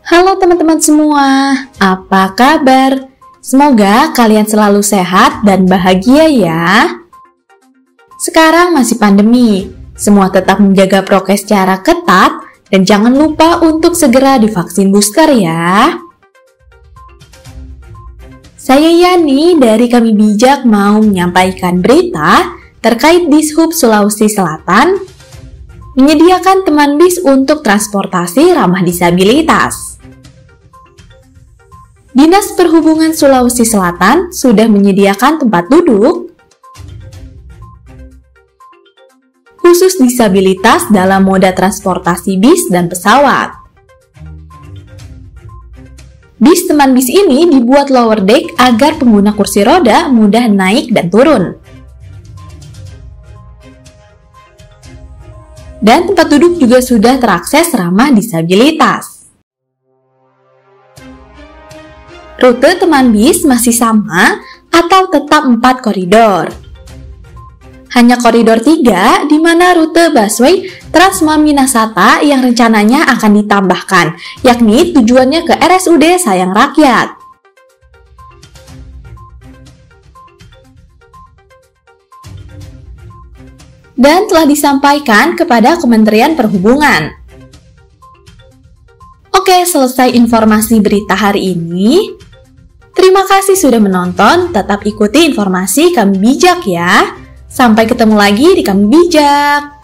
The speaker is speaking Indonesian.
Halo teman-teman semua, apa kabar? Semoga kalian selalu sehat dan bahagia ya. Sekarang masih pandemi, semua tetap menjaga prokes secara ketat dan jangan lupa untuk segera divaksin booster ya. Saya Yani dari Kami Bijak mau menyampaikan berita terkait Dishub Sulawesi Selatan menyediakan teman bis untuk transportasi ramah disabilitas. Dinas Perhubungan Sulawesi Selatan sudah menyediakan tempat duduk khusus disabilitas dalam moda transportasi bis dan pesawat. Bis teman bis ini dibuat lower deck agar pengguna kursi roda mudah naik dan turun. Dan tempat duduk juga sudah terakses ramah disabilitas. Rute teman bis masih sama atau tetap 4 koridor. Hanya koridor 3 di mana rute busway Transma Minasata yang rencananya akan ditambahkan, yakni tujuannya ke RSUD Sayang Rakyat. Dan telah disampaikan kepada Kementerian Perhubungan. Oke, selesai informasi berita hari ini. Terima kasih sudah menonton, tetap ikuti informasi Kami Bijak ya. Sampai ketemu lagi di Kami Bijak.